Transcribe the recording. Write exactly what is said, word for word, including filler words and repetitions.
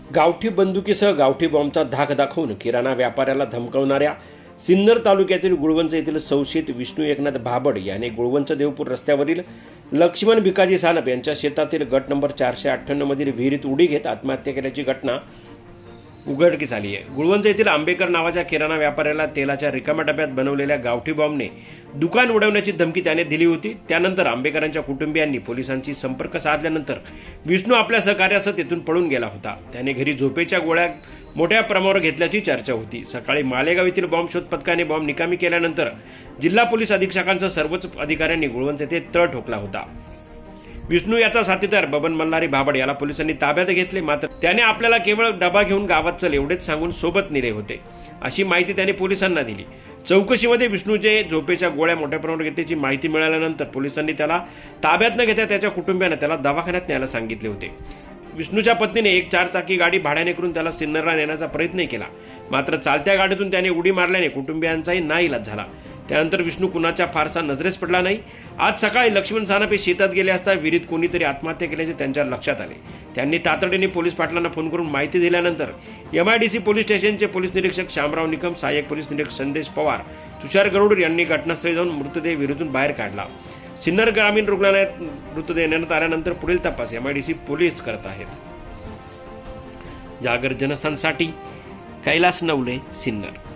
गावठी बंदुकीसह गावठी बॉम्बचा धाक दाखवून किराणा व्यापाऱ्याला धमकावणाऱ्या सिन्नर तालुक्यातील गुळवंच येथील संशयित विष्णू एकनाथ भाबड याने गुळवंच देवपूर रस्त्यावरील लक्ष्मण भिकाजी सानप यांच्या शेतातील गट नंबर चारशे अठ्ठ्याण्णव मधील विहिरीत उडी घेत आत्महत्या केल्याची घटना उघडकीस आली आहे। गुळवंच येथील आंबेकर नावाच्या किराणा व्यापाऱ्याला तेलाच्या रिकाम्या डब्यात बनवलेल्या गावठी बॉम्बने दुकान उडवण्याची धमकी त्याने दिली होती। त्यानंतर आंबेकरांच्या कुटुंबियांनी पोलिसांशी संपर्क साधल्यानंतर विष्णू आपल्या सहकार्यासह तेथून पळून गेला होता। त्याने घरी झोपेच्या गोळ्या मोठ्या प्रमाणावर घेतल्याची चर्चा होती। सकाळी मालेगाव येथील बॉम्ब शोध पथकाने बॉम्ब निकामी केल्यानंतर जिल्हा पोलीस अधीक्षकांसह सर्वच अधिकाऱ्यांनी गुळवंच येथे तळ ठोकला होता। विष्णू याचा साथीदार बबन मल्हारी भाबड याला पोलिसांनी ताब्यात घेतले, मात्र त्याने आपल्याला केवळ डबा घेऊन गावात चल एवढेच सांगून सोबत नेले होते अशी माहिती त्याने पोलिसांना दिली। चौकशीमध्ये विष्णूचे झोपेच्या गोळ्या मोठ्या प्रमाणावर घेतल्याची माहिती मिळाल्यानंतर पोलिसांनी त्याला ताब्यात न घेता त्याच्या कुटुंबियांना त्याला दवाखान्यात न्यायला सांगितले होते। विष्णूच्या पत्नीने एक चारचाकी गाडी भाड्याने करून त्याला सिन्नरला नेण्याचा प्रयत्न केला, मात्र चालत्या गाडीतून त्याने उडी मारल्याने कुटुंबियांचाही नाईलाज झाला। त्यानंतर विष्णू कुणाच्या फारसा नजरेस पडला नाही। आज सकाळी लक्ष्मण सानप हे शेतात गेले असता विहिरीत कोणीतरी आत्महत्या केल्याचे त्यांच्या लक्षात आले। त्यांनी तातडीने पोलीस पाटलांना फोन करून माहिती दिल्यानंतर एमआयडीसी पोलीस स्टेशनचे पोलीस निरीक्षक शामराव निकम, सहाय्यक पोलीस निरीक्षक संदेश पवार, तुषार गरुड यांनी घटनास्थळी जाऊन मृतदेह विहिरीतून बाहेर काढला। सिन्नर ग्रामीण रुग्णालयात मृतदेह नेण्यात आल्यानंतर पुढील तपास एमआयडीसी पोलीस करत आहेत। जागर जनस्थानसाठी कैलास नवले, सिन्नर।